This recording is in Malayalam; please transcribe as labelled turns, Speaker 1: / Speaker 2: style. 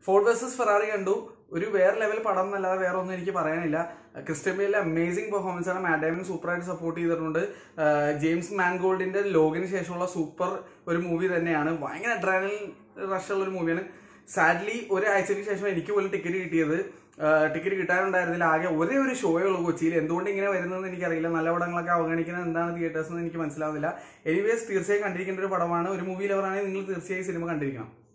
Speaker 1: ഫോർഡ് വേഴ്സസ് ഫെറാറി കണ്ടു. ഒരു വേറെ ലെവൽ പടം എന്നല്ലാതെ വേറെ ഒന്നും എനിക്ക് പറയാനില്ല. ക്രിസ്റ്റ്യൻ ബെയിലിന്റെ അമേസിംഗ് പെർഫോമൻസ് ആണ്. മാറ്റ് ഡേമൺ സൂപ്പറായിട്ട് സപ്പോർട്ട് ചെയ്തിട്ടുണ്ട്. ജെയിംസ് മാൻഗോൾഡിന്റെ ലോഗിന് ശേഷമുള്ള സൂപ്പർ ഒരു മൂവി തന്നെയാണ്. ഭയങ്കര അഡ്രാനൽ റഷ് ഉള്ള ഒരു മൂവിയാണ്. സാഡ്ലി ഒരാഴ്ചയ്ക്ക് ശേഷം എനിക്ക് പോലും ടിക്കറ്റ് കിട്ടിയത്. ടിക്കറ്റ് കിട്ടാനുണ്ടായിരുന്നില്ല. ആകെ ഒരേ ഒരു ഷോയേ ഉള്ളൂ കൊച്ചിയിൽ. എന്തുകൊണ്ട് ഇങ്ങനെ വരുന്നതെന്ന് എനിക്കറിയില്ല. നല്ല പടങ്ങളൊക്കെ അവഗണിക്കുന്നത് എന്താണ് തിയേറ്റേഴ്സ് എന്ന് എനിക്ക് മനസ്സിലാവുന്നില്ല. എനിവേസ് തീർച്ചയായും കണ്ടിരിക്കേണ്ട ഒരു പടമാണ്. ഒരു മൂവി ലവറാണെങ്കിൽ നിങ്ങൾ തീർച്ചയായും സിനിമ കണ്ടിരിക്കണം.